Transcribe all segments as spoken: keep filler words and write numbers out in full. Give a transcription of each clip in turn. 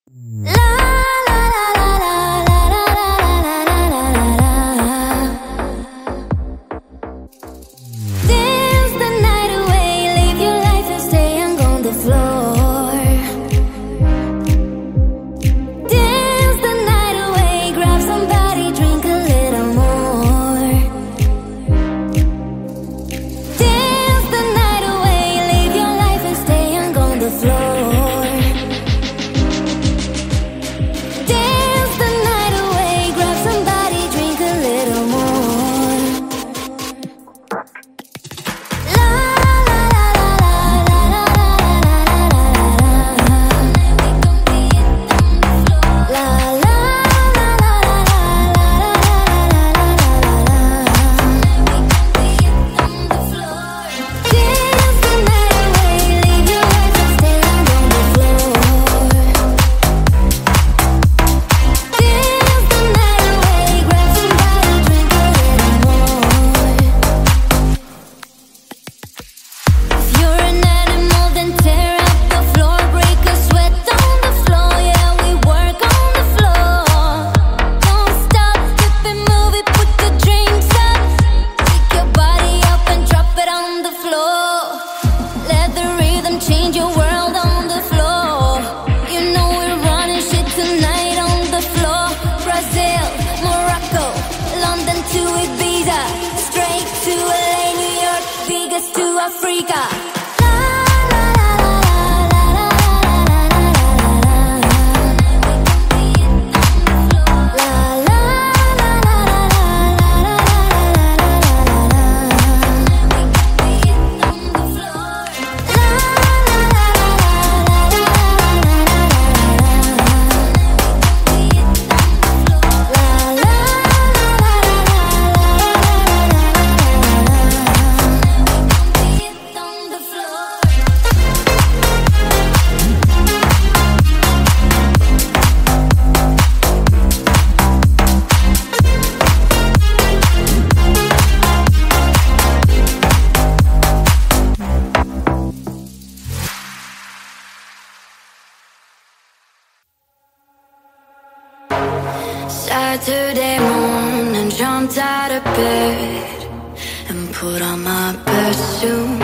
Saturday morning, jumped out of bed and put on my best suit.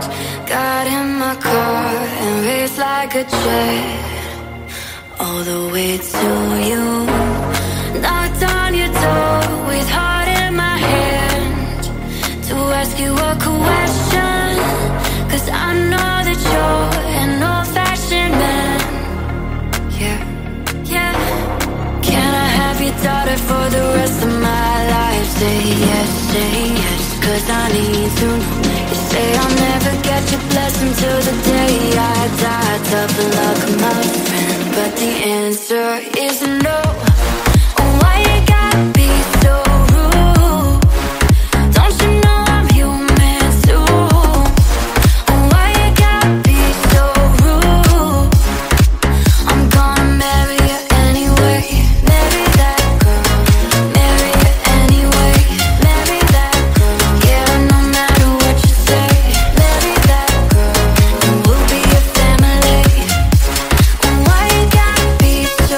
Got in my car and raced like a jet all the way to you. Knocked on your door with heart in my hand to ask you a question, 'cause I know that you're an old-fashioned man. Yeah, yeah. Can I have your daughter for the rest of my life? Say yes, say yes, 'cause I need to know. You say I'll never get your blessing till the day I die. Tough luck, my friend, but the answer is no. Oh, why you gotta be so rude? Don't you know I'm human too? Oh, why you gotta be so rude? I'm gonna marry you anyway. Marry that girl, marry you anyway. Marry that girl, yeah, no matter what you say. Marry that girl, and we'll be a family. Oh, why you gotta be so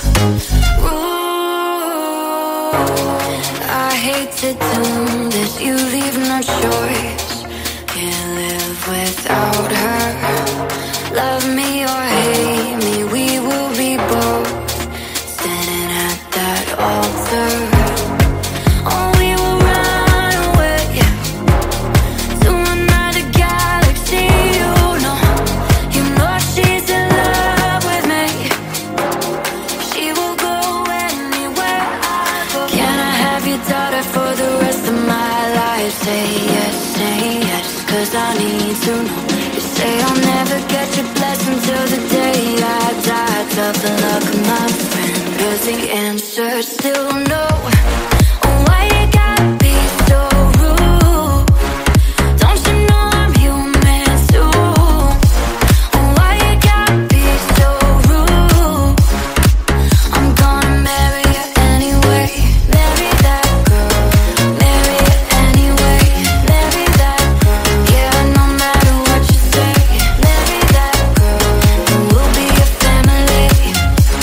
rude? I hate to do this, you leave no choice. Can't live without her. Love me or hate me, we will be both standing at that altar. Oh, we will run away to another galaxy. You know, you know she's in love with me. She will go anywhere I go. Can I have your daughter for the rest of my life? Say yes, say yes, 'cause I need to know. You say I'll never get your blessing till the day I die. Tough luck, my friend, 'cause the answer's still no. Oh, why you gotta be so rude? Don't you know I'm human too? Oh, why you gotta be so rude? I'm gonna marry you anyway. Marry that girl, marry you anyway. Marry that girl, yeah, no matter what you say. Marry that girl, and we'll be a family.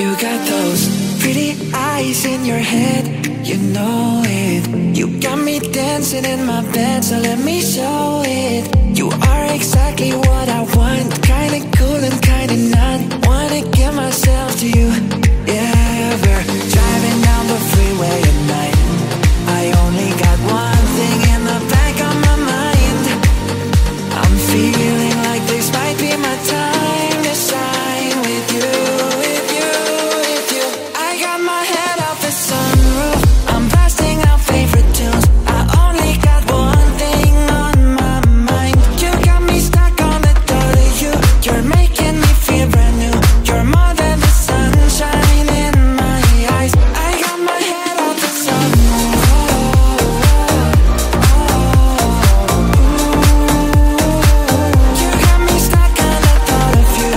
You got those pretty eyes in your head, you know it. You got me dancing in my bed, so let me show it. You are exactly what I want, kinda cool and kinda not. Wanna give myself to you, yeah. We're driving down the freeway at night. I only got one thing in the back of my mind. I'm feeling like this might be my time to shine with you, with you, with you. I got my head off the sunroof, I'm blasting out favorite tunes. I only got one thing on my mind. You got me stuck on the thought of you. You're making me feel brand new. You're more than the sunshine in my eyes. I got my head off the sunroof. You got me stuck on the thought of you.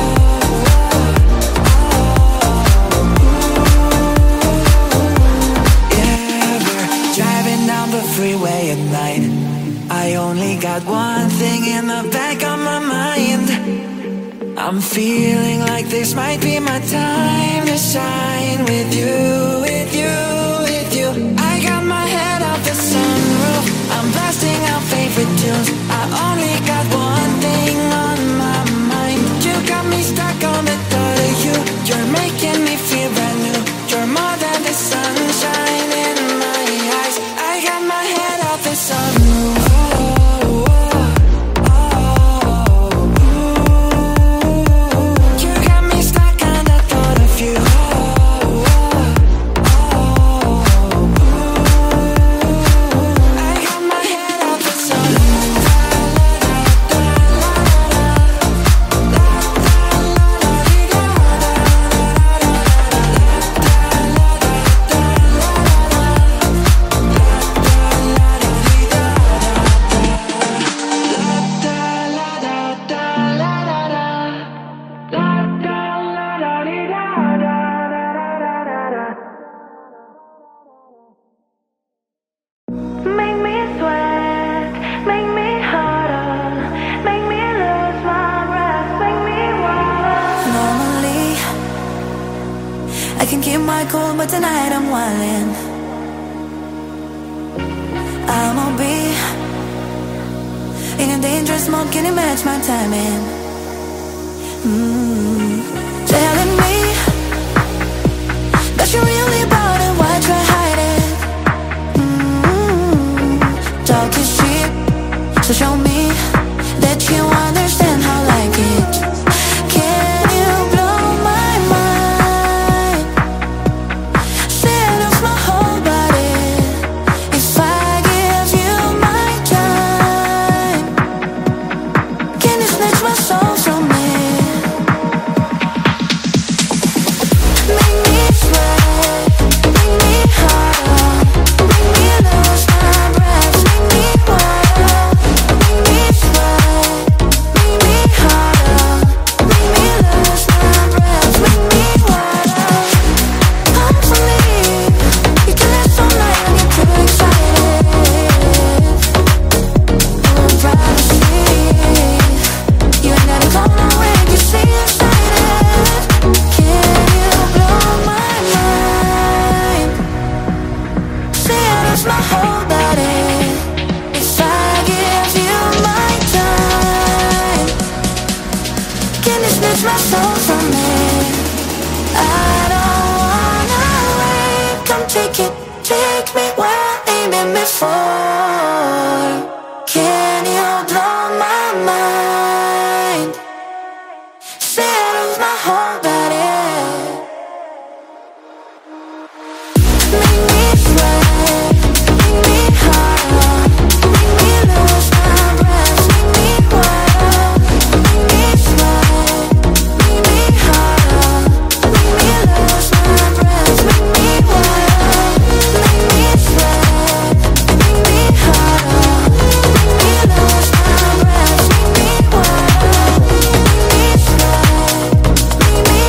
Yeah, we're driving down the freeway at night. I only got one thing in the back of my mind. I'm feeling like this might be my time to shine with you, with you, with you. I got my head off the sunroof, I'm blasting out favorite tunes. I only got one thing on my mind. You got me stuck on the thought of you. You're making me feel brand new. You're more than the sunshine in my eyes. I got my head off the sunroof. You got me stuck on the thought of you. I got my head off the sunroof. Make me sweat, make me harder, make me lose my breath, make me water. Normally, I can keep my cool, but tonight I'm wildin'. I'ma be in a dangerous mode, can you match my timing? Mm. Telling me that you're really about it, why try hide it? Mm. Talk is cheap, so show me that you understand how I like it. Can you blow my mind? Seduce my whole body if I give you my time. Can you snatch my soul from me? Make me sweat, make me harder, make me lose my breath, make me water. Make me sweat, make me harder, make me lose my breath, make me water. Hopefully, you can last all night and get too excited. Oh, privacy, you ain't gotta come away if you see excited. Can you blow my mind? Seduce my whole body if I give you my time. Can you snatch my soul from me? I don't wanna wait. Come take it, take me where I ain't been before. Can you blow my mind? Seduce my whole body. Make me sweat, make me harder, make me lose my breath, make me water. Make me sweat, make me harder, make me lose my breath, make me water. Make me sweat, make me harder, make me lose my breath, make me water. Make me sweat, make me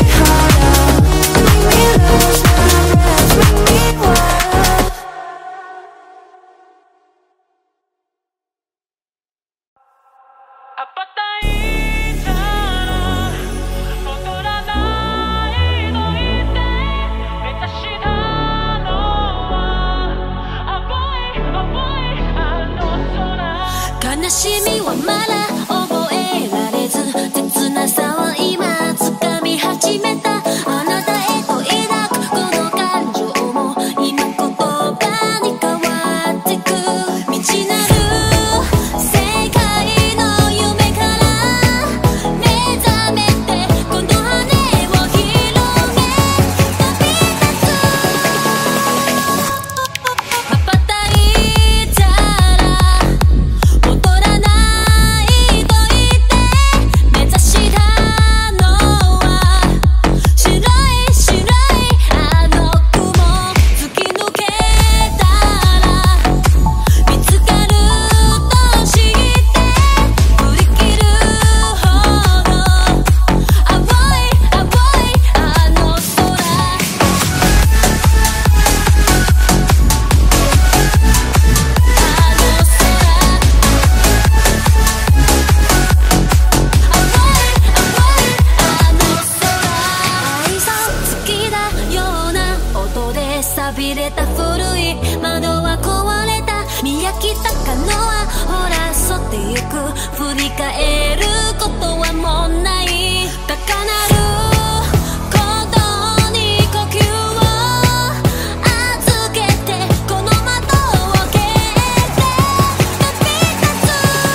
振り返ることはもうない高鳴る鼓動に呼吸を預けてこの窓を蹴って飛び立つ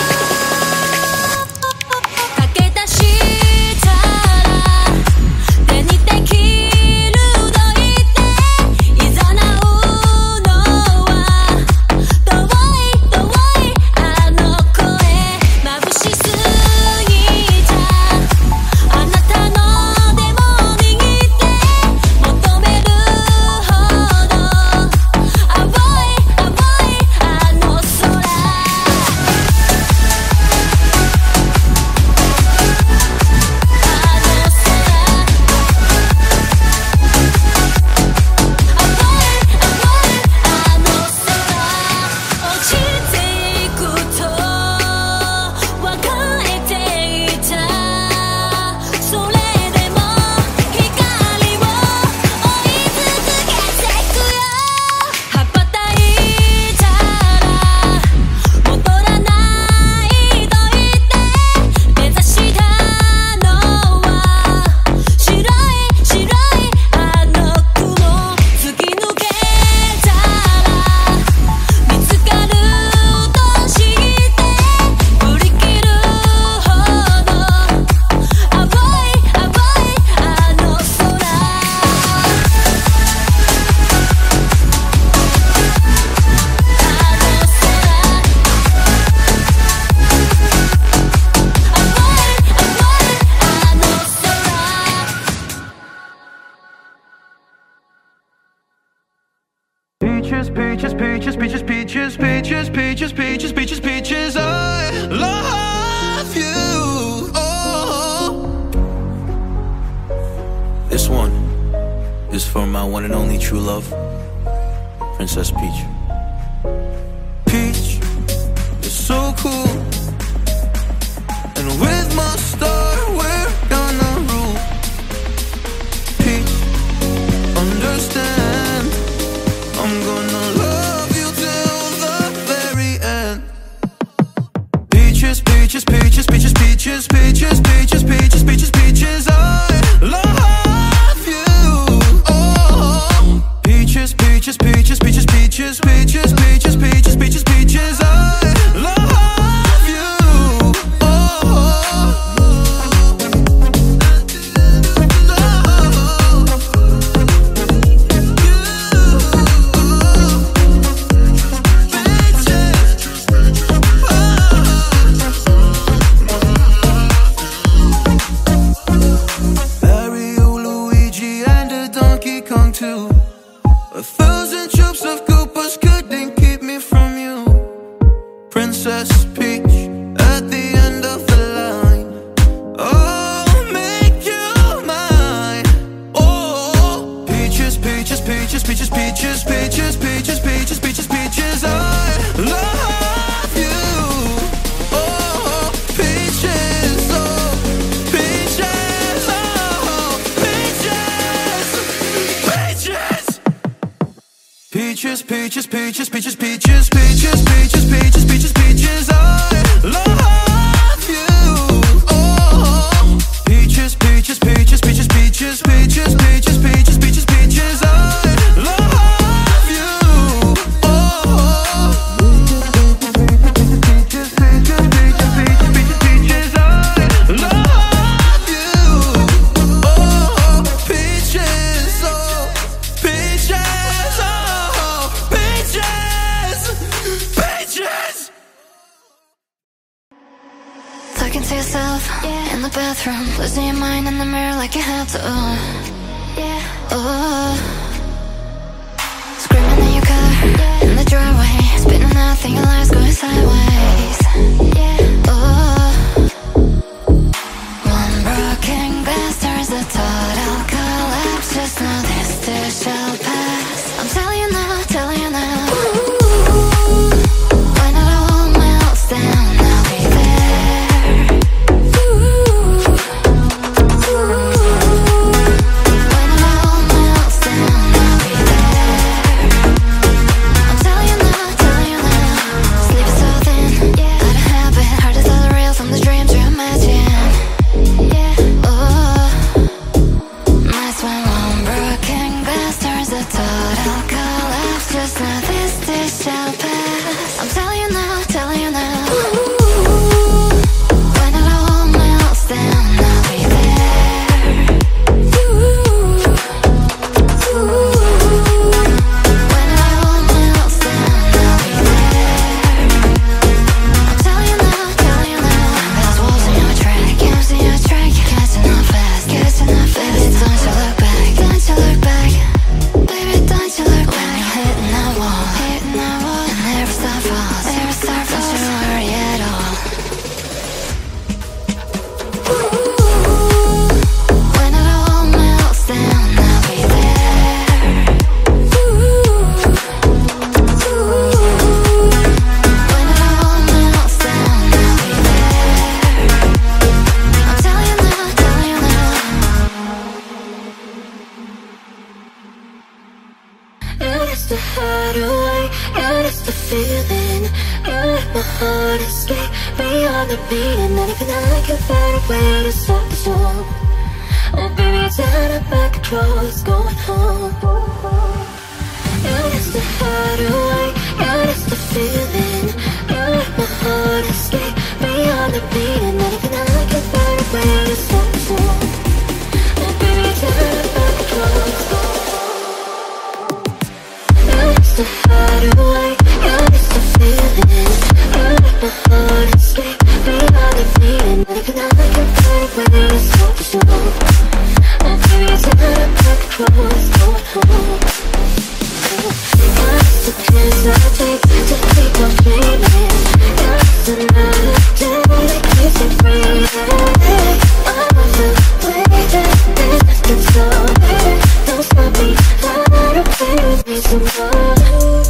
駆け出したら手にできるどいていざなうのは遠い遠いあの声眩しすぎちゃあなたの手も握って求めるほど青い青いあの空あの空落ちていくと分かれていたそれでも光を追い続けてくよ羽ばたいたら戻らないと言って目指したのは白い白いあの雲突き抜けたら見つかると知って振り切るほど青い青いあの空あの空 Peaches, peaches, peaches, peaches, peaches, peaches, peaches, peaches, peaches, peaches, I love you. Oh. This one is for my one and only true love, Princess Peach. Peach is so cool, and with my star we're gonna rule. Peach, understand, I'm gonna love you till the very end. Peaches, peaches, peaches, peaches, peaches, peaches, peaches, peaches, peaches, peaches, I love you. Oh, peaches, peaches, peaches, peaches, peaches, peaches, peaches, peaches, peaches, peaches, I love you. Oh. Mario, Luigi, and a Donkey Kong too. A thousand troops of Koopas couldn't keep me from you. Princess Peach at the end of the line. I'll make you mine. Oh, peaches, peaches, peaches, peaches, peaches, peaches, peaches, peaches, peaches, peaches, I love you. Oh, peaches, oh, peaches, oh, peaches, peaches. Peaches, peaches, peaches, peaches, peaches, peaches, peaches, peaches, peaches, peaches, I love you. Oh, peaches, peaches, peaches, peaches, peaches, peaches, peaches, peaches, peaches, peaches, I love you. Oh, peaches, peaches, peaches, peaches, peaches, peaches, I love you. Oh, peaches, oh, peaches, oh, peaches, peaches. Talking to yourself in the bathroom, losing your mind in the mirror like you have to. Uh, yeah. Oh. Screaming in your car in the driveway, spitting out, thinking life's going sideways. Yeah. Oh. One broken glass turns to total collapse. Just know this too shall pass. I'm telling you now, telling you now. Ooh. When it all melts down, I'll be there. Ooh. Ooh. When it all melts down, I'll be there. I'm telling you now, telling you now. Sleep is so thin, out of habit, heart is a the hideaway, yeah, that's the feeling. You let my heart escape beyond the beating. And even I can find a way to stop the storm. Oh baby, it's out of my control, it's going home. Yeah, that's the hideaway, yeah, that's the feeling. You let my heart escape beyond the beating. And even I can find a way to stop the storm. Oh baby, it's out of my control, it's going home. Yeah, that's the hideaway, yeah, that's the feeling. You let my heart escape beyond the beating. And even I can find a way to stop the storm. Oh baby, it's out of my control, it's going home. That's the chance I take to keep on dreaming. That's another day that keeps me breathing. I wasn't waiting, there's nothing so bad. Don't stop me, try to play with me some more.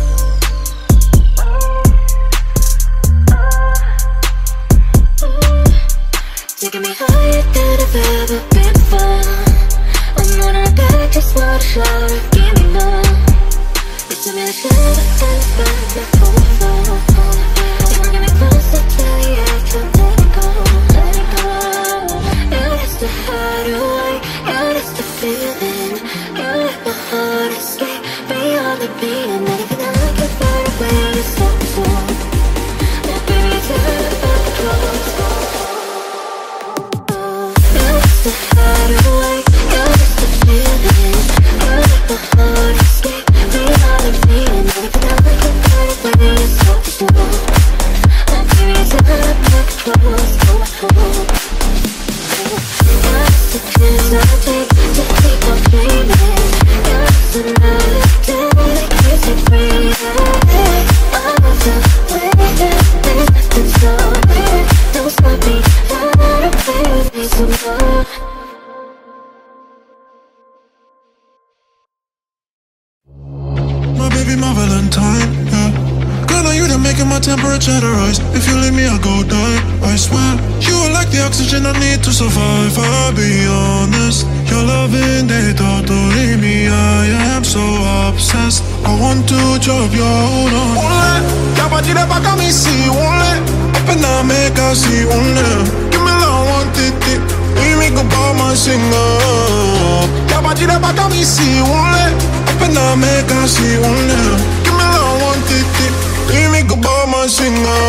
Taking me higher than I've ever been before. I'm on her back, just want a shower, give me more. You tell me the shadow and the back, not going far. You wanna get me closer till the edge, I'll let it go, let it go. Yeah, that's the hideaway, yeah, that's the feeling. You let my heart escape beyond the beating. And even I can find a way to stop the storm. Oh baby, it's out of my control, it's going home. Yeah, that's the hideaway, yeah, that's the feeling. You let my heart escape beyond the beating. And even I can find a way to stop the storm. Oh baby, it's out of my control, it's going home. That's the chance I take to keep on dreaming. That's another day that keeps me breathing. I wasn't waiting, there's nothing so bad. Don't stop me, try to play with me some more. My baby, my Valentine, yeah. Girl, are you the making my temperature to rise? If you leave me, I'll go die, I swear. You are like the oxygen I need to survive, I'll be honest. Your loving, they totally me, I am so obsessed. I want to drop your hold on. Ole, ya bati de baka mi si, ole. Open up, make I see, ole. Give me love, Nwantiti. We make a ball, my singer. Ya bati de baka mi si, ole. Open up, make I see, ole. Give me love, Nwantiti. We make a ball, my singer.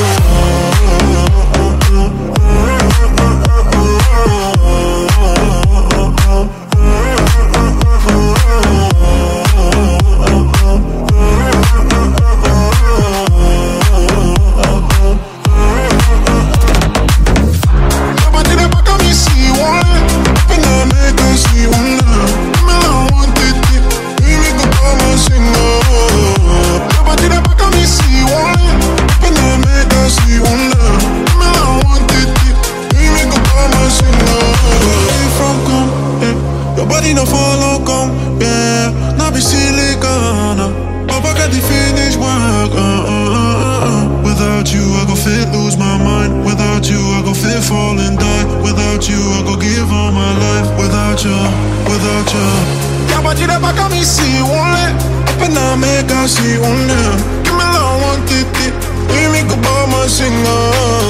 No follow come, yeah. Now be silicone. Papa got the finish work. Uh, uh, uh, uh. Without you, I go fit lose my mind. Without you, I go fit fall and die. Without you, I go give all my life. Without you, without you. Yeah, but you never got me see one leg. Open up, make I see one leg. Give me love, Nwantiti. We make a ball, my singer.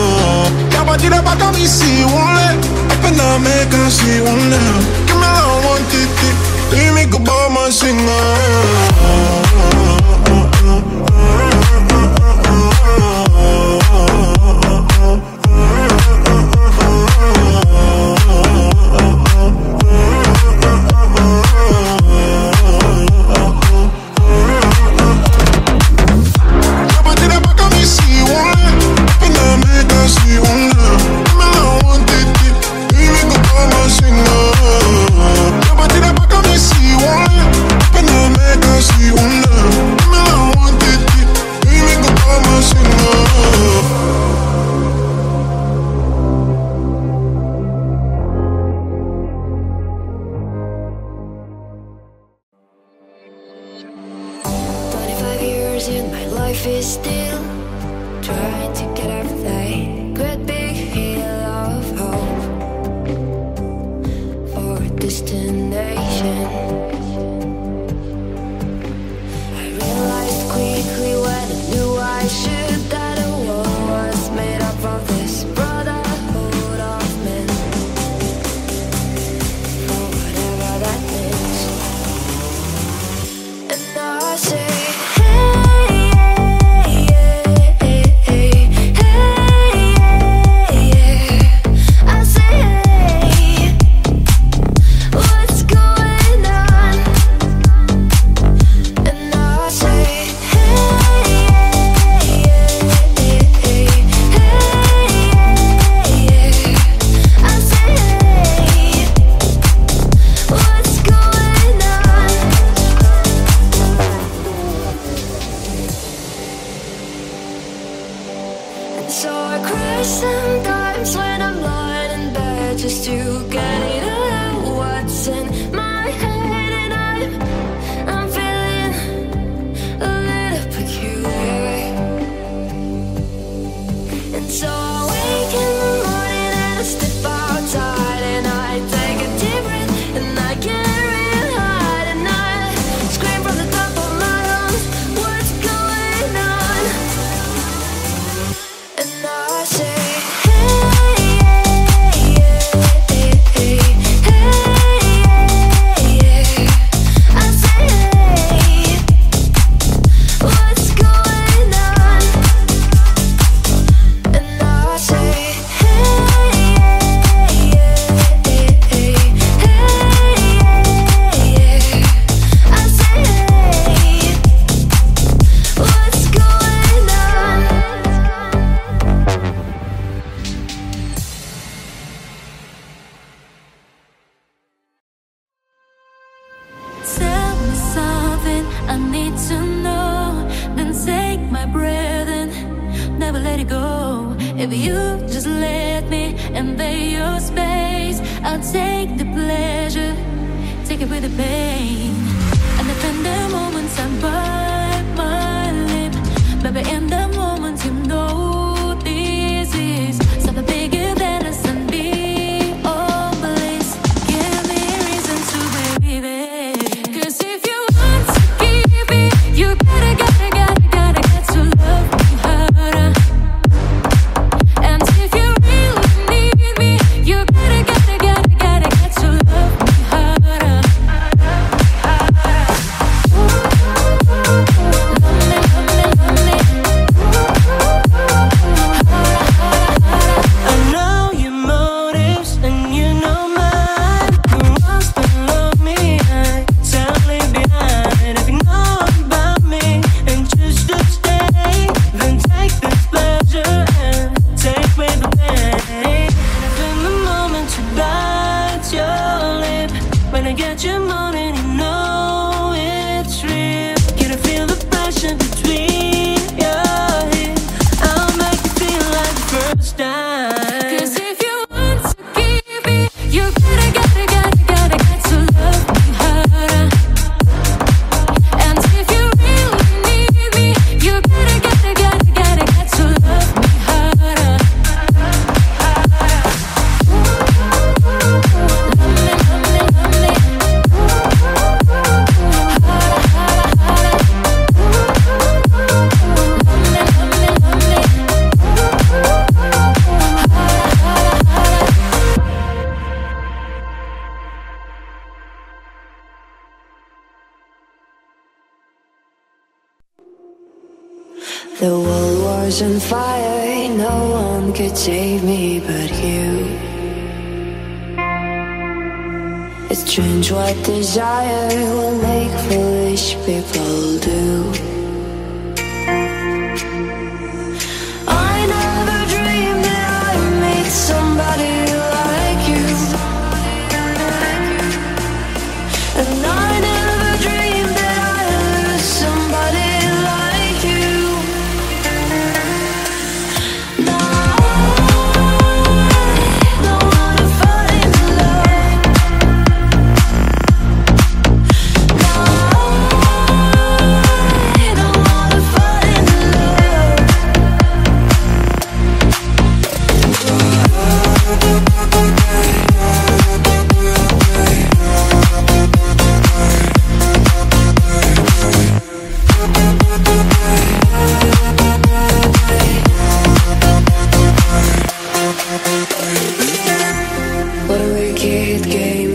Yeah, but you never got me see one leg. Open up, make I see one leg. Give me love, Nwantiti. We make a ball, my singer. destination. I I should that a war was made up of this brotherhood of men, or whatever that means. And I say, The world was on fire, no one could save me but you. It's strange what desire will make foolish people do. I never dreamed that I'd meet somebody like you, and I never dreamed that I'd lose somebody like you. Now I don't wanna fall in love. Now I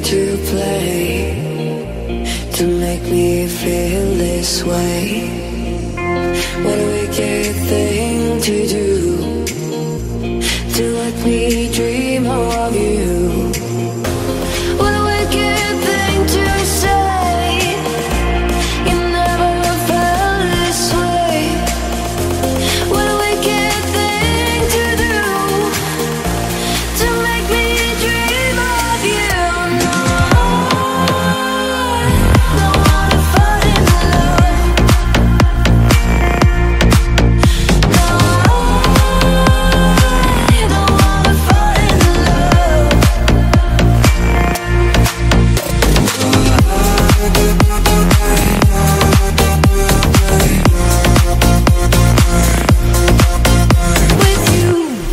to play to make me feel this way. What a wicked thing to do, to let me dream of you. What a wicked thing to say, you never felt this way. What a wicked thing to do, to make me dream of you. No, I don't wanna fall in love. No, I don't wanna fall in love. With you.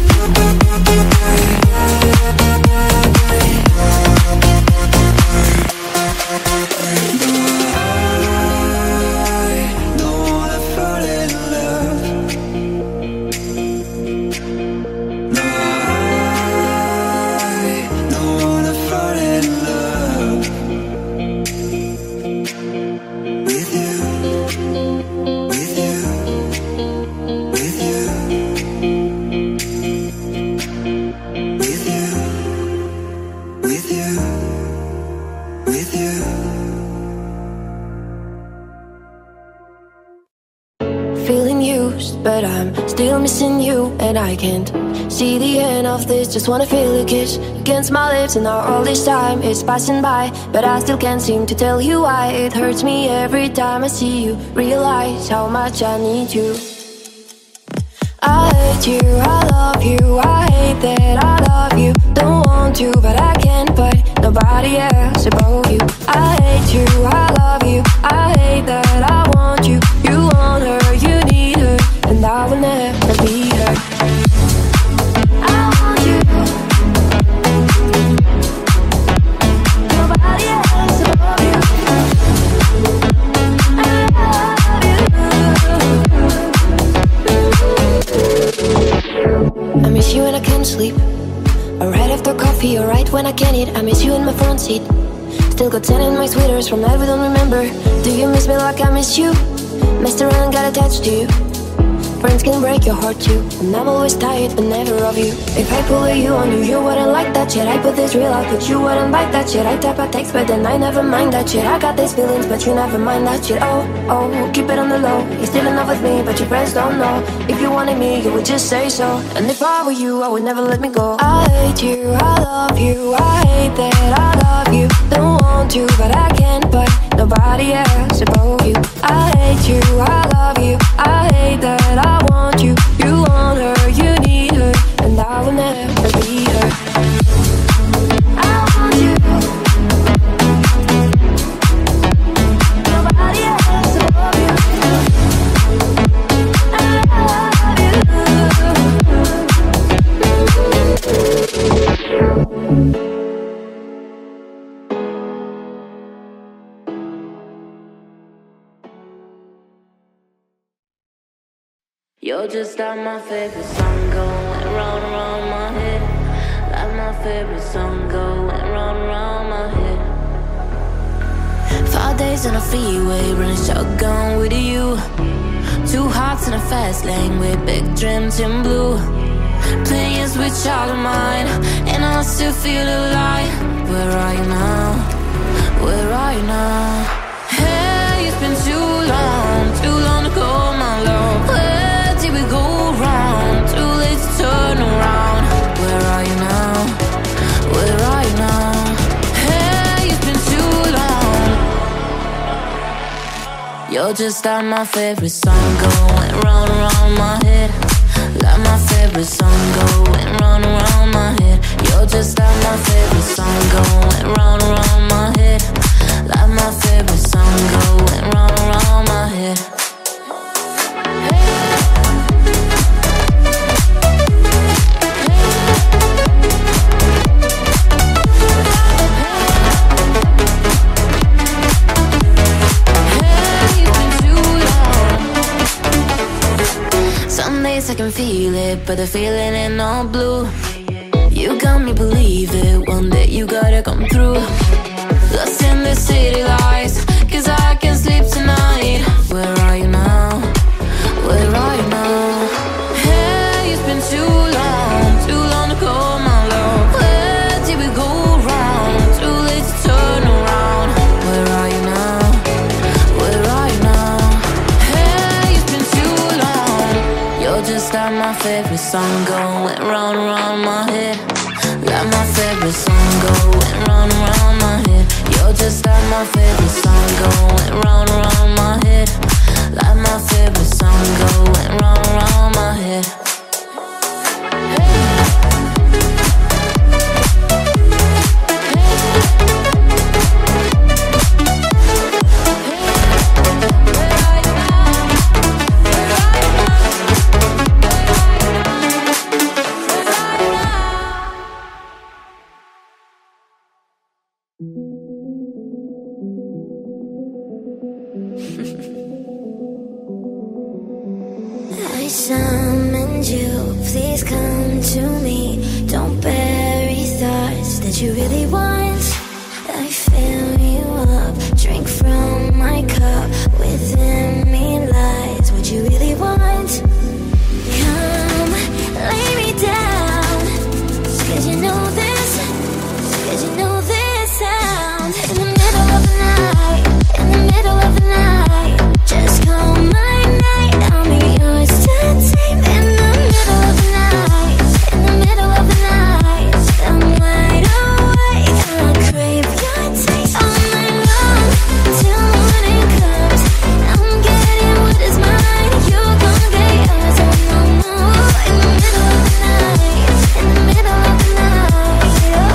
Don't wanna fall in love. No, I don't wanna fall in love with you, with you, with you, with you, with you, with you. Feeling used, but I'm still missing you, and I can't see the end of this. Just wanna feel a kiss against my lips, and now all this time is passing by, but I still can't seem to tell you why. It hurts me every time I see you, realize how much I need you. I hate you, I love you, I hate that I love you. Don't want to, but I can't put nobody else above you. I hate you, I love you, I hate that I want you. You want her, you need her, and I will never be her. I want you, nobody else above you. I love you. I miss you when I can't sleep, or right after coffee, or right when I can't eat. I miss you in my front seat. Still got ten in my sweaters from night we don't remember. Do you miss me like I miss you? Messed around, got attached to you. Friends can break your heart too, and I'm always tired, but never of you. If I pull a you on you, you wouldn't like that shit. I put this real out, but you wouldn't like that shit. I type a text, but then I never mind that shit. I got these feelings, but you never mind that shit. Oh, oh, keep it on the low. You're still in love with me, but your friends don't know. If you wanted me, you would just say so. And if I were you, I would never let me go. I hate you, I love you, I hate that I love you. Don't want to, but I can't put nobody else above you. I hate you, I love you, I hate that I want you. You want her, you need her, and I will never be her. I want you, nobody else above you. I love you. You're just like my favorite song going round and round my head. Like my favorite song going round and round my head. Five days on a freeway, running shotgun with you. Two hearts in a fast lane with big dreams in blue. Playing sweet child of mine, and I still feel alive. Where are you now? Where are you now? Hey, it's been too long, too long to go, my love. Where did we go wrong? Too late to turn around. Where are you now? Where are you now? Hey, it's been too long. You're just like my favorite song going round and round my head. Like my favorite song going round and round my head. You're just like my favorite song going round and round my head. Like my favorite song going round and round my head. I can feel it, but the feeling ain't all blue. You got me believe it, one day you gotta come through. song going round round my head. Like my favorite song going round round my head. You're just like my favorite song going round round my head. Like my favorite song going round round my head. I summoned you, please come to me. Don't bury thoughts that you really want. I fill you up, drink from my cup. Within me lies what you really want. Come, lay me down, 'cause you know this, 'cause you know this sound. In the middle of the night, in the middle of the night, just call my night, I'll be yours to tame. In the middle of the night, in the middle of the night, I'm wide awake, I crave your taste all night long, till morning comes. I'm getting what is mine, you gon' get yours. Oh no, no. In the middle of the night, in the middle of the night,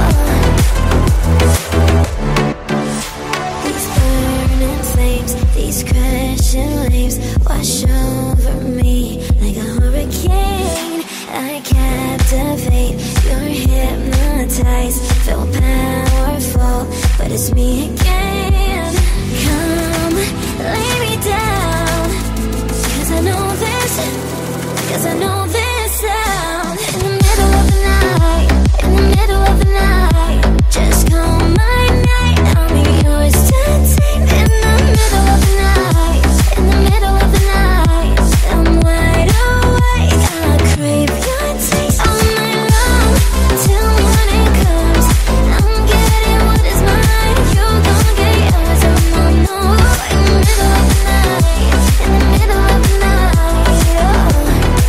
oh. These burning flames, these crashing waves wash over me like a hurricane. I captivate, you're hypnotized, feel powerful, but it's me again. Come, lay me down, 'cause I know this, 'cause I know this sound. In the middle of the night, in the middle of the night, just call my night, I'll be yours to tame. In the middle of the night, in the middle of the night, I'm wide awake, I crave your taste all night long, till morning comes. I'm getting what is mine, you gon' get yours. Oh no, no. In the middle of the night, in the middle of the night, oh.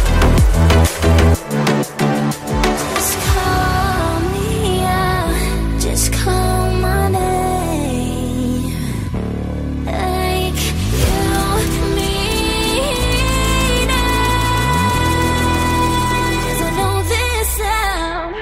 Just call me out, just call my name, like you mean it. 'Cause I know this sound.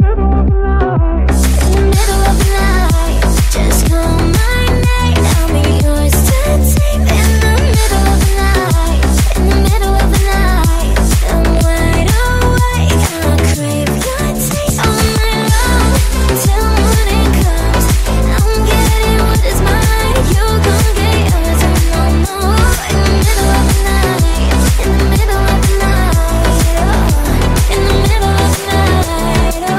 In the middle of the night, just call my night, I'll be yours to tame. In the middle of the night, in the middle of the night, I'm wide awake, I crave your taste all night long, till morning comes. I'm getting what is mine, you gon' get yours. Oh no, no. In the middle of the night, in the middle of the night, oh. In the middle of the night, oh.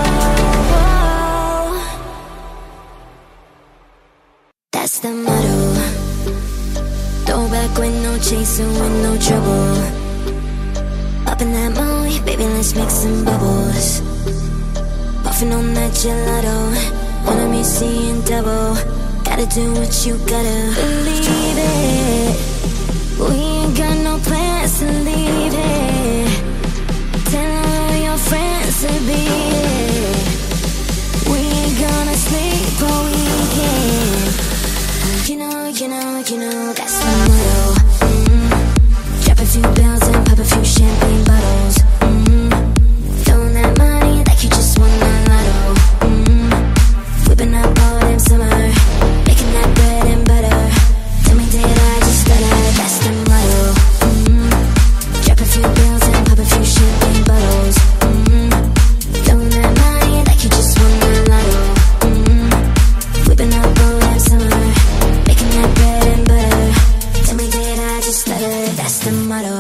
That's the motto. Throw back with no chasing, with no trouble. Up in that molly, baby, let's make some bubbles. Muffin on that gelato, wanna be seeing double. Gotta do what you gotta. Believe it, we ain't got no plans to leave it. Tell all your friends to be it. We ain't gonna sleep all weekend. You know, you know, you know, that's the motto. Mm. Drop a few bills and pop a few champagne bottles. Mm. Throwing that money like you just won the lotto. Mm. Whipping up all them summer, making that bread and butter. Tell me, did I just stutter? That's the motto. Mm. Drop a few bills and pop a few champagne bottles. Mm. Throwing that money like you just won the lotto. Mm. Whipping up all them summer, making that bread and butter. Tell me, did I just stutter? That's the motto.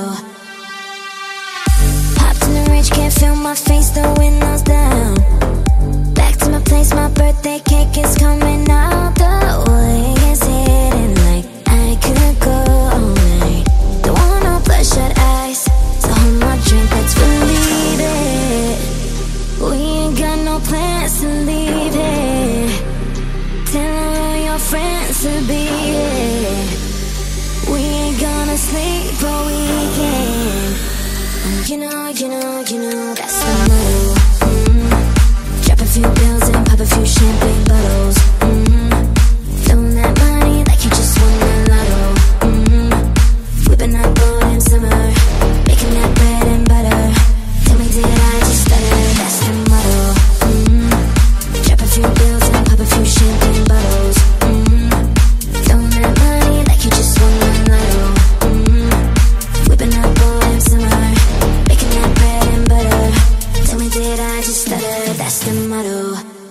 Popped in the rich, can't feel my face, the windows down. Back to my place, my birthday cake is coming out. The way is hidden like I could go all night. Don't want no bloodshot eyes, so hold my drink, let's believe it. We ain't got no plans to leave it. Tell all your friends to be it. We ain't gonna sleep all weekend. You know, you know, you know that's the motto. Mm. Drop a few pills and pop a few champagne bottles. Mm. Throwing that money like you just won the lotto. Mm. Whipping that boat in summer, making that bread and butter. Tell me, did I just stutter? That's the motto. Mm. Drop a few bills and pop a few champagne bottles. Mm. Throwing that money like you just won the lotto. Mm. Whipping that boat in summer, making that bread and butter. Tell me, did I just stutter? That's the motto.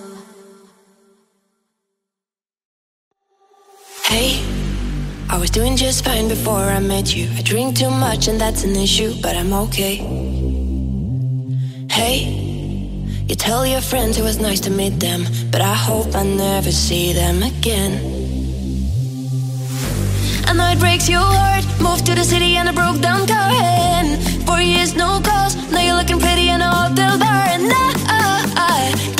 Hey, I was doing just fine before I met you. I drink too much and that's an issue, but I'm okay. Hey, you tell your friends it was nice to meet them, but I hope I never see them again. I know it breaks your heart. Moved to the city and I broke down car. And four years no calls. Now you're looking pretty in a hotel bar. And I, I